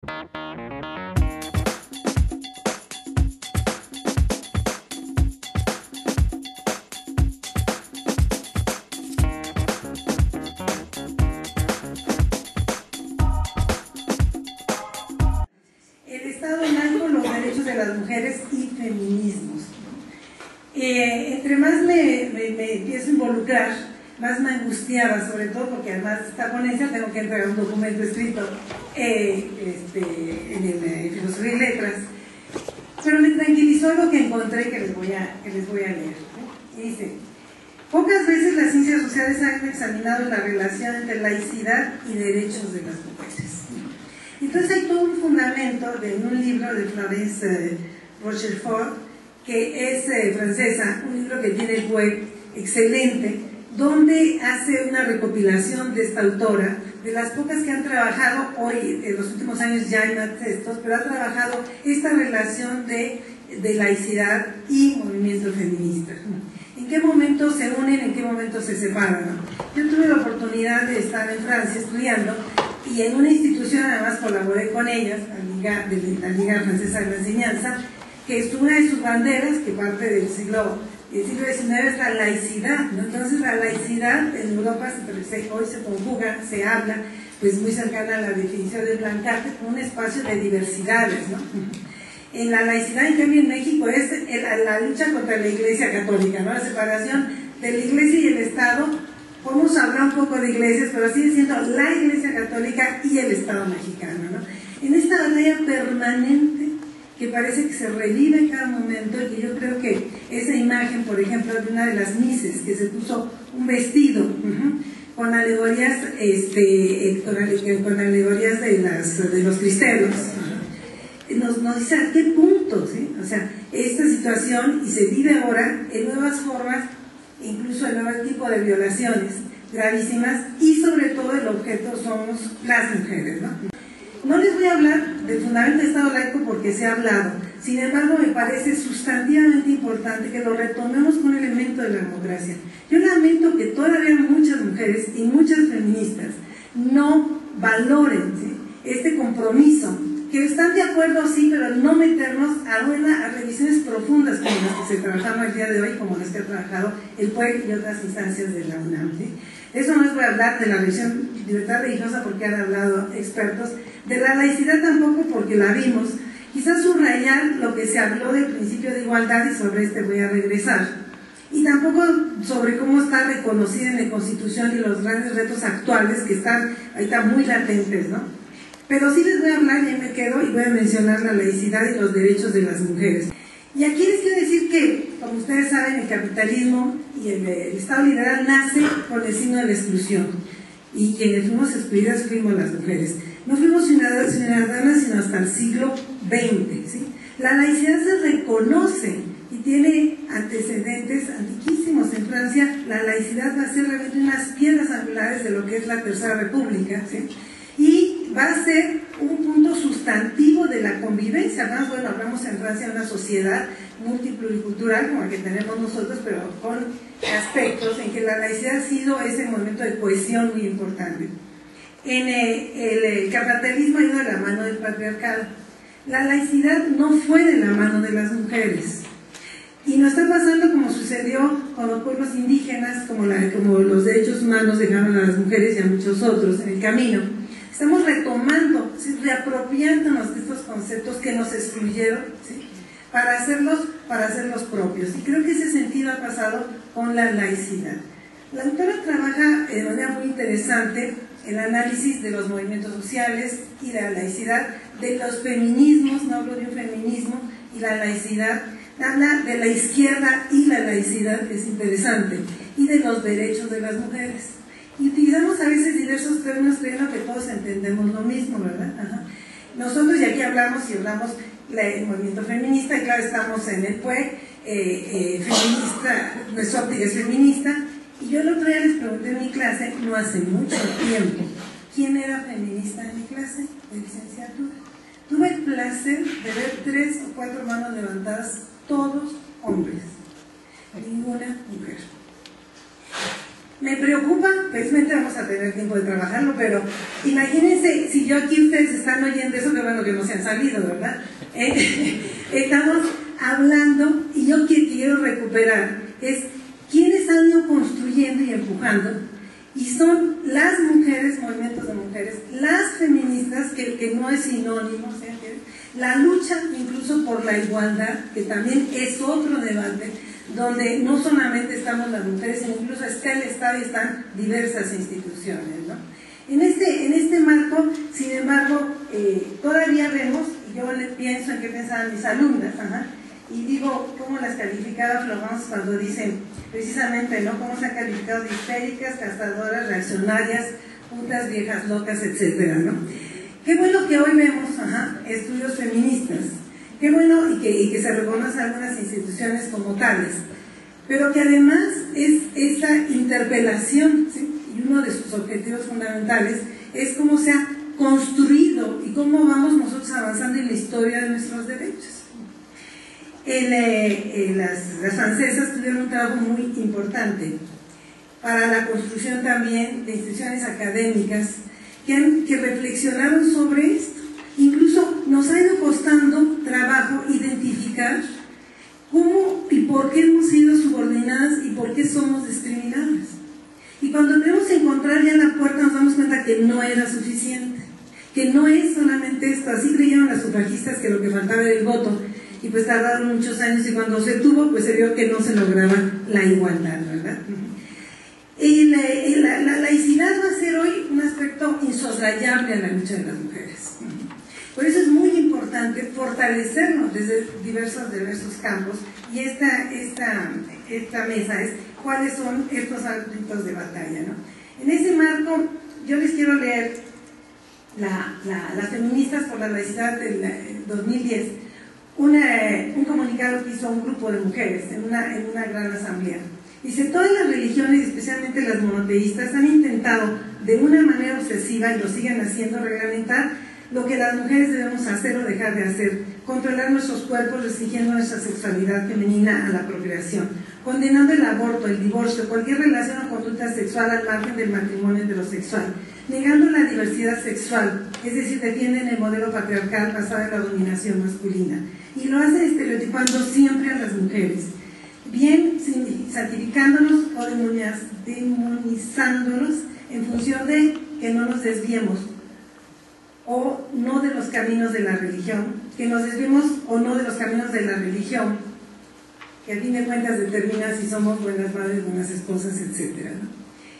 De las mujeres y feminismos. Entre más me empiezo a involucrar, más me angustiaba, sobre todo porque además de esta ponencia tengo que entregar un documento escrito en Filosofía y Letras, pero me tranquilizó lo que encontré que les voy a leer. Y dice: pocas veces las ciencias sociales han examinado la relación entre laicidad y derechos de las mujeres. Entonces hay todo un fundamento en un libro de Florence Rochefort, que es francesa, un libro que tiene el web excelente, donde hace una recopilación de esta autora, de las pocas que han trabajado hoy, en los últimos años ya hay más textos, pero ha trabajado esta relación de laicidad y movimiento feminista. ¿En qué momento se unen, en qué momento se separan? Yo tuve la oportunidad de estar en Francia estudiando, y en una institución además colaboré con ellas, la Liga Francesa de la Enseñanza, que es una de sus banderas, que parte del siglo XIX, es la laicidad, ¿no? Entonces la laicidad en Europa hoy se conjuga, se habla, pues muy cercana a la definición de Blancarte, como un espacio de diversidades, ¿no? En la laicidad, en cambio, en México es la lucha contra la Iglesia Católica, ¿no? La separación de la Iglesia y el Estado. Podemos hablar un poco de iglesias, pero sigue siendo la Iglesia Católica y el Estado mexicano, ¿no? En esta batalla permanente que parece que se revive en cada momento, y que yo creo que esa imagen, por ejemplo, de una de las mises que se puso un vestido con alegorías, con alegorías de los cristeros, nos dice a qué punto, ¿sí? O sea, esta situación, y se vive ahora en nuevas formas, incluso el nuevo tipo de violaciones gravísimas, y sobre todo el objeto somos las mujeres, ¿no? No les voy a hablar del fundamento del Estado laico porque se ha hablado, sin embargo me parece sustantivamente importante que lo retomemos con un elemento de la democracia. Yo lamento que todavía muchas mujeres y muchas feministas no valoren, ¿sí?, este compromiso, que están de acuerdo, sí, pero no meternos a revisiones profundas como las que se trabajaron el día de hoy, como las que ha trabajado el PUEC y otras instancias de la UNAM, ¿sí? Eso no les voy a hablar de la revisión de libertad religiosa porque han hablado expertos, de la laicidad tampoco porque la vimos, quizás subrayar lo que se habló del principio de igualdad, y sobre este voy a regresar, y tampoco sobre cómo está reconocida en la Constitución y los grandes retos actuales que están ahorita muy latentes, ¿no? Pero sí les voy a hablar, y ahí me quedo, y voy a mencionar la laicidad y los derechos de las mujeres. Y aquí les quiero decir que, como ustedes saben, el capitalismo y el Estado liberal nace con el signo de la exclusión. Y quienes fuimos excluidas fuimos las mujeres. No fuimos ciudadanas sino hasta el siglo XX, ¿sí? La laicidad se reconoce y tiene antecedentes antiquísimos. En Francia, la laicidad va a ser realmente unas piedras angulares de lo que es la Tercera República, ¿sí? Y va a ser un punto sustantivo de la convivencia. Además, bueno, hablamos en Francia de una sociedad multipluricultural como la que tenemos nosotros, pero con aspectos en que la laicidad ha sido ese momento de cohesión muy importante. En el capitalismo ha ido de la mano del patriarcado. La laicidad no fue de la mano de las mujeres. Y nos está pasando como sucedió con los pueblos indígenas, como los derechos humanos dejaron a las mujeres y a muchos otros en el camino. Estamos retomando, ¿sí?, reapropiándonos de estos conceptos que nos excluyeron, ¿sí?, para hacerlos propios. Y creo que ese sentido ha pasado con la laicidad. La autora trabaja de manera muy interesante el análisis de los movimientos sociales y de la laicidad, de los feminismos, no hablo de un feminismo, y la laicidad, habla de la izquierda y la laicidad, que es interesante, y de los derechos de las mujeres. Y utilizamos a veces diversos términos creyendo que todos entendemos lo mismo, ¿verdad? Ajá. Nosotros, y aquí hablamos el movimiento feminista, y claro, estamos en el PUEC, feminista, nuestra óptica es feminista, y yo el otro día les pregunté en mi clase, no hace mucho tiempo, ¿quién era feminista en mi clase de licenciatura? Tuve el placer de ver 3 o 4 manos levantadas, todos hombres, ninguna mujer. Me preocupa, felizmente vamos a tener tiempo de trabajarlo, pero imagínense si yo aquí ustedes están oyendo eso, que bueno que no se han salido, ¿verdad? Estamos hablando, y yo quiero recuperar, es quienes han ido construyendo y empujando, y son las mujeres, movimientos de mujeres, las feministas, que no es sinónimo, ¿sí? La lucha incluso por la igualdad, que también es otro debate, donde no solamente estamos las mujeres, sino incluso está el Estado y están diversas instituciones, ¿no? En este marco, sin embargo, todavía vemos, y yo pienso en qué pensaban mis alumnas, y digo, ¿cómo las calificaba Florence cuando dicen, precisamente, ¿no? ¿Cómo se han calificado de histéricas, castadoras, reaccionarias, putas, viejas locas, etcétera, ¿no? Qué bueno que hoy vemos, estudios feministas, qué bueno y que se reconocen algunas instituciones como tales, pero que además es esa interpelación, ¿sí? Y uno de sus objetivos fundamentales es cómo se ha construido y cómo vamos nosotros avanzando en la historia de nuestros derechos. Las francesas tuvieron un trabajo muy importante para la construcción también de instituciones académicas que reflexionaron sobre esto. Incluso nos ha ido costando trabajo identificar cómo y por qué hemos sido subordinadas y por qué somos discriminadas. Y cuando tenemos que encontrar ya la puerta nos damos cuenta que no era suficiente, que no es solamente esto. Así creyeron las sufragistas que lo que faltaba era el voto, y pues tardaron muchos años, y cuando se tuvo pues se vio que no se lograba la igualdad, ¿verdad? Y la laicidad va a ser hoy un aspecto insoslayable a la lucha de las mujeres. Por eso es muy importante fortalecernos desde diversos campos, y esta mesa es cuáles son estos ámbitos de batalla, ¿no? En ese marco yo les quiero leer las feministas por la laicidad del 2010, un comunicado que hizo un grupo de mujeres en una gran asamblea. Dice: todas las religiones, especialmente las monoteístas, han intentado de una manera obsesiva, y lo siguen haciendo, reglamentar lo que las mujeres debemos hacer o dejar de hacer, controlar nuestros cuerpos, restringiendo nuestra sexualidad femenina a la procreación, condenando el aborto, el divorcio, cualquier relación o conducta sexual al margen del matrimonio heterosexual, negando la diversidad sexual, es decir, defienden el modelo patriarcal basado en la dominación masculina, y lo hacen estereotipando siempre a las mujeres, bien santificándonos o demonizándonos en función de que no nos desviemos o no de los caminos de la religión, que nos desviemos o no de los caminos de la religión, que a fin de cuentas determina si somos buenas madres, buenas esposas, etc., ¿no?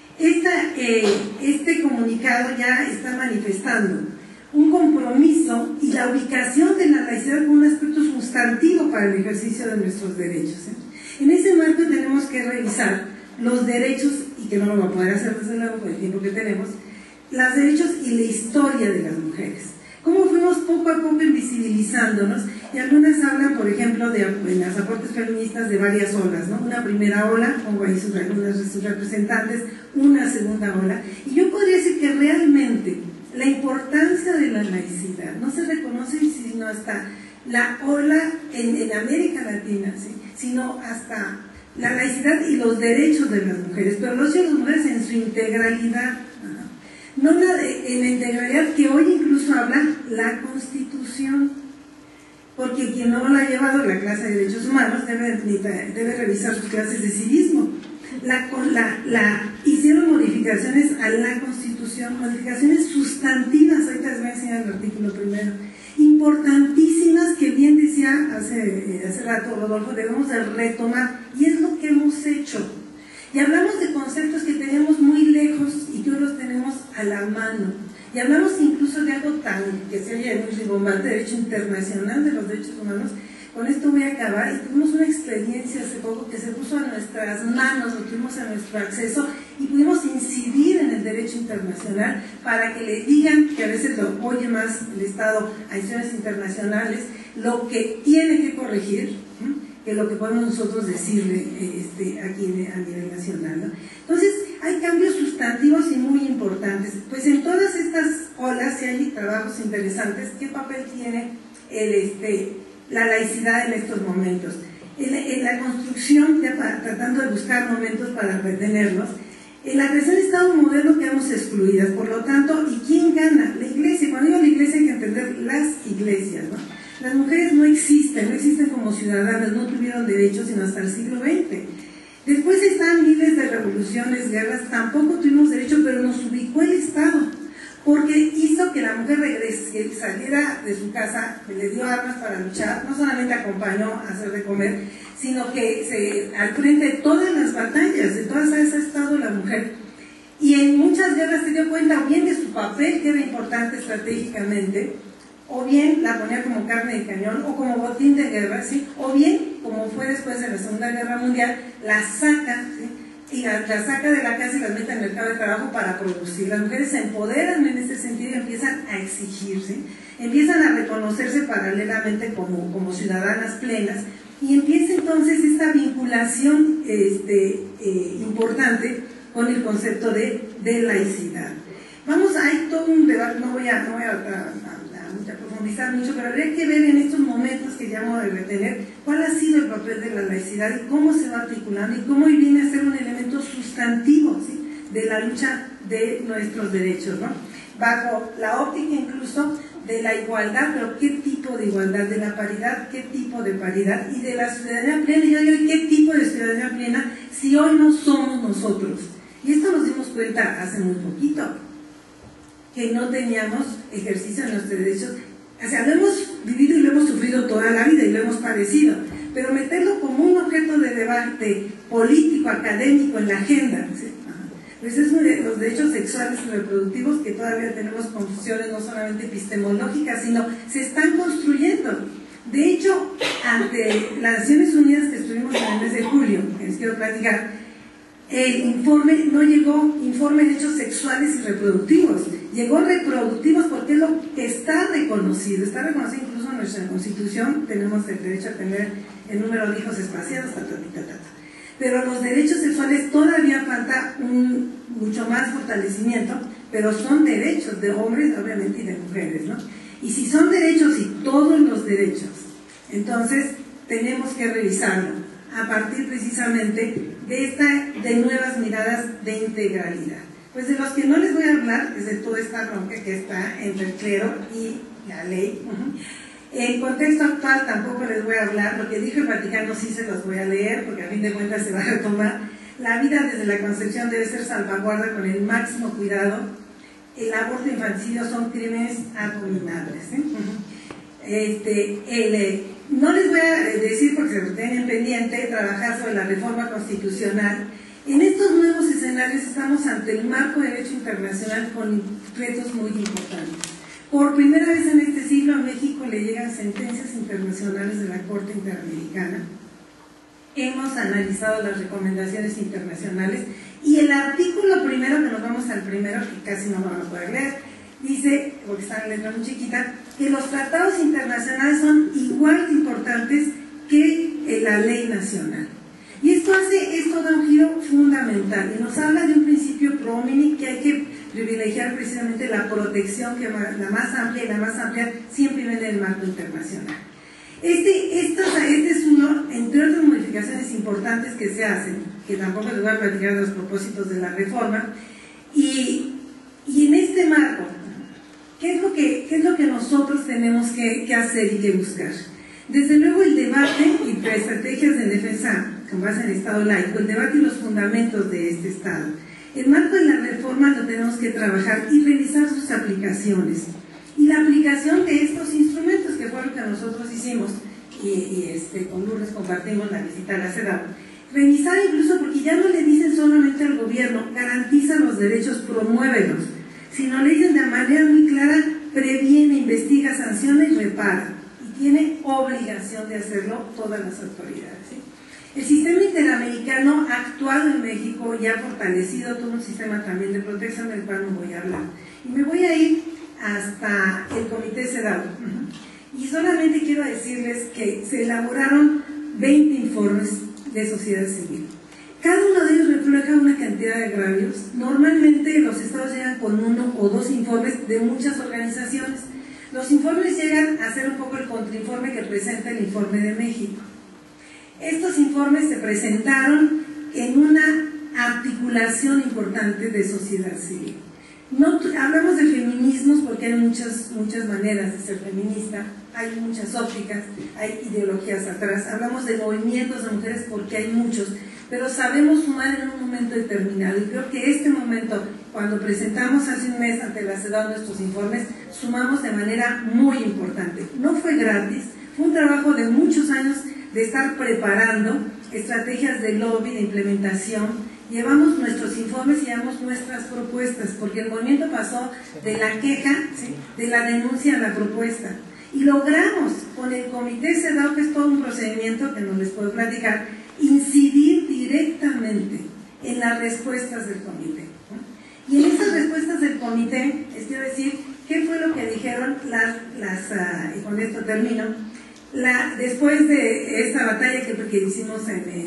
Este comunicado ya está manifestando un compromiso y la ubicación de la laicidad como un aspecto sustantivo para el ejercicio de nuestros derechos, ¿eh? En ese marco tenemos que revisar los derechos, y que no lo va a poder hacer desde luego por el tiempo que tenemos, los derechos y la historia de las mujeres. Cómo fuimos poco a poco invisibilizándonos, y algunas hablan, por ejemplo, en las aportes feministas de varias olas, ¿no? Una primera ola, pongo ahí algunas de sus representantes, una segunda ola, y yo podría decir que realmente la importancia de la laicidad no se reconoce sino hasta la ola en América Latina, ¿sí? Sino hasta la laicidad y los derechos de las mujeres, pero los derechos de las mujeres en su integralidad, no en la integralidad que hoy incluso habla la Constitución, porque quien no la ha llevado la clase de derechos humanos debe revisar sus clases de civismo. Hicieron modificaciones a la Constitución, modificaciones sustantivas, ahorita les voy a enseñar el artículo primero, importantísimas, que bien decía hace rato Rodolfo, debemos de retomar, y es lo que hemos hecho. Y hablamos de conceptos que teníamos muy lejos y que hoy los tenemos a la mano. Y hablamos incluso de algo tan que se oye muy ribombante, derecho internacional de los derechos humanos. Con esto voy a acabar. Y tuvimos una experiencia hace poco que se puso a nuestras manos, lo tuvimos a nuestro acceso, y pudimos incidir en el derecho internacional para que le digan, que a veces lo oye más el Estado a instituciones internacionales, lo que tiene que corregir, que lo que podemos nosotros decirle aquí a nivel nacional, ¿no? Entonces, hay cambios sustantivos y muy importantes. Pues en todas estas olas, si hay trabajos interesantes, ¿qué papel tiene la laicidad en estos momentos? En la construcción, ya tratando de buscar momentos para retenerlos, En la creación de Estado moderno quedamos excluidas, por lo tanto, ¿y quién gana? La Iglesia. Cuando digo la Iglesia hay que entender las iglesias, ¿no? Las mujeres no existen como ciudadanas, no tuvieron derechos sino hasta el siglo XX. Después están miles de revoluciones, guerras, tampoco tuvimos derecho, pero nos ubicó el Estado, porque hizo que la mujer que saliera de su casa, le dio armas para luchar, no solamente acompañó a hacer de comer, sino que al frente de todas las batallas, de todas esas ha estado la mujer. Y en muchas guerras se dio cuenta o bien de su papel, que era importante estratégicamente, o bien la ponía como carne de cañón, o como botín de guerra, ¿sí? O bien, como fue después de la Segunda Guerra Mundial, la saca, ¿sí? Y la saca de la casa y las mete en el mercado de trabajo para producir. Las mujeres se empoderan en ese sentido y empiezan a exigirse, empiezan a reconocerse paralelamente como ciudadanas plenas, y empieza entonces esta vinculación importante con el concepto de laicidad. Hay todo un debate, no voy a profundizar mucho, pero habría que ver en estos momentos que llamo de retener cuál ha sido el papel de la laicidad y cómo se va articulando y cómo viene a ser un elemento sustantivo, ¿sí?, de la lucha de nuestros derechos, ¿no? Bajo la óptica incluso de la igualdad, pero ¿qué tipo de igualdad? De la paridad, ¿qué tipo de paridad? Y de la ciudadanía plena, y hoy, ¿qué tipo de ciudadanía plena si hoy no somos nosotros? Y esto nos dimos cuenta hace muy poquito, que no teníamos ejercicio de nuestros derechos. O sea, lo hemos vivido y lo hemos sufrido toda la vida y lo hemos padecido, pero meterlo como un objeto de debate político, académico en la agenda, ¿sí? Pues es uno de los derechos sexuales y reproductivos que todavía tenemos confusiones no solamente epistemológicas, sino se están construyendo. De hecho, ante las Naciones Unidas que estuvimos en el mes de julio, que les quiero platicar, el informe no llegó informe de derechos sexuales y reproductivos, llegó reproductivos porque es lo que está reconocido incluso en nuestra Constitución, tenemos el derecho a tener el número de hijos espaciados, pero los derechos sexuales todavía falta mucho más fortalecimiento, pero son derechos de hombres obviamente y de mujeres, ¿no? Y si son derechos y todos los derechos, entonces tenemos que revisarlo a partir precisamente de nuevas miradas de integralidad. Pues de los que no les voy a hablar es de toda esta bronca que está entre el clero y la ley. En contexto actual tampoco les voy a hablar, lo que dijo el Vaticano sí se los voy a leer, porque a fin de cuentas se va a retomar. La vida desde la concepción debe ser salvaguarda con el máximo cuidado. El aborto y infanticidio son crímenes abominables, no les voy a decir, porque se lo tienen pendiente, trabajar sobre la reforma constitucional. En estos nuevos escenarios estamos ante el marco de derecho internacional con retos muy importantes. Por primera vez en este siglo a México le llegan sentencias internacionales de la Corte Interamericana. Hemos analizado las recomendaciones internacionales y el artículo primero, que nos vamos al primero, que casi no vamos a poder leer, dice, porque está en letra muy chiquita, que los tratados internacionales son igual de importantes que la ley nacional. Y esto da un giro fundamental y nos habla de un principio pro homini, que hay que privilegiar precisamente la protección, que la más amplia, y la más amplia siempre viene del marco internacional. Este es uno, entre otras modificaciones importantes que se hacen, que tampoco les voy a platicar de los propósitos de la reforma, y en este marco, ¿qué es lo que nosotros tenemos que hacer y que buscar? Desde luego el debate y estrategias de defensa con base en el Estado laico, el debate y los fundamentos de este Estado. El marco de la reforma lo tenemos que trabajar y revisar sus aplicaciones. Y la aplicación de estos instrumentos, que fue lo que nosotros hicimos, con Lourdes compartimos la visita a la CEDAW. Revisar incluso, porque ya no le dicen solamente al gobierno, garantiza los derechos, promuévelos, sino le dicen de manera muy clara, previene, investiga, sanciona y repara. Y tiene obligación de hacerlo todas las autoridades, ¿sí? El sistema interamericano ha actuado en México y ha fortalecido todo un sistema también de protección del cual no voy a hablar. Y me voy a ir hasta el Comité CEDAW. Y solamente quiero decirles que se elaboraron 20 informes de sociedad civil. Cada uno de ellos refleja una cantidad de agravios. Normalmente los estados llegan con 1 o 2 informes de muchas organizaciones. Los informes llegan a ser un poco el contrainforme que presenta el informe de México. Estos informes se presentaron en una articulación importante de sociedad civil. No hablamos de feminismos porque hay muchas maneras de ser feminista, hay muchas ópticas, hay ideologías atrás. Hablamos de movimientos de mujeres porque hay muchos, pero sabemos sumar en un momento determinado. Y creo que este momento, cuando presentamos hace un mes ante la CEDAW nuestros informes, sumamos de manera muy importante. No fue gratis, fue un trabajo de muchos años de estar preparando estrategias de lobby, de implementación. Llevamos nuestros informes y llevamos nuestras propuestas, porque el movimiento pasó de la queja, ¿sí?, de la denuncia a la propuesta. Y logramos, con el comité CEDAW, que es todo un procedimiento que no les puedo platicar, incidir directamente en las respuestas del comité, ¿no? Y en esas respuestas del comité, les quiero decir, ¿qué fue lo que dijeron y con esto termino, después de esta batalla que hicimos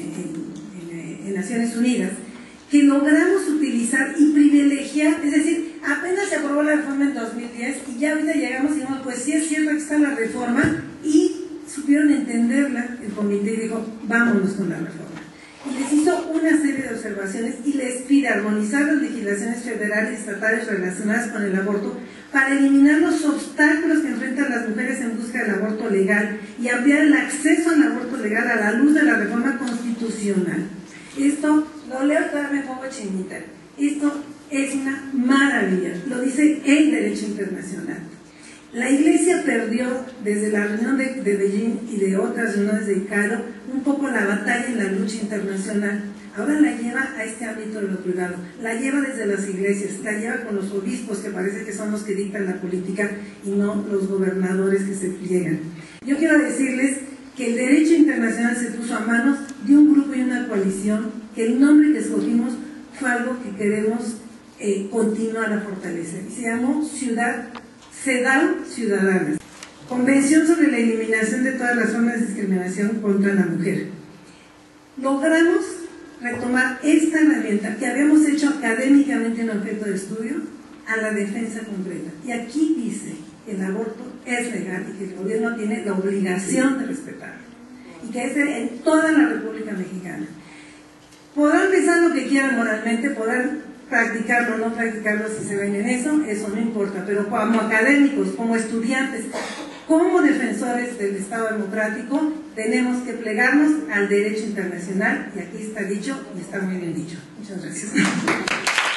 en Naciones Unidas, que logramos utilizar y privilegiar, es decir, apenas se aprobó la reforma en 2010 y ya ahorita llegamos y dijimos, pues sí es cierto que está la reforma, y supieron entenderla el comité y dijo, vámonos con la reforma. Y les hizo una serie de observaciones y les pide armonizar las legislaciones federales y estatales relacionadas con el aborto para eliminar los obstáculos que enfrentan las mujeres en busca del aborto legal y ampliar el acceso al aborto legal a la luz de la reforma constitucional. Esto, lo leo, todavía me pongo chinita. Esto es una maravilla, lo dice el derecho internacional. La Iglesia perdió desde la reunión de Beijing y de otras reuniones de Cairo un poco la batalla en la lucha internacional. Ahora la lleva a este ámbito de lo privado, la lleva desde las iglesias, la lleva con los obispos, que parece que son los que dictan la política y no los gobernadores que se pliegan. Yo quiero decirles que el derecho internacional se puso a manos de un grupo y una coalición, que el nombre que escogimos fue algo que queremos continuar a fortalecer, y se llamó CEDAW Ciudadanas, Convención sobre la eliminación de todas las formas de discriminación contra la mujer. Logramos retomar esta herramienta que habíamos hecho académicamente un objeto de estudio a la defensa concreta. Y aquí dice que el aborto es legal y que el gobierno tiene la obligación de respetarlo. Y que es en toda la República Mexicana. Podrán pensar lo que quieran moralmente, podrán practicarlo o no practicarlo si se ven en eso no importa, pero como académicos, como estudiantes, como defensores del Estado democrático, tenemos que plegarnos al derecho internacional, y aquí está dicho, y está muy bien dicho. Muchas gracias.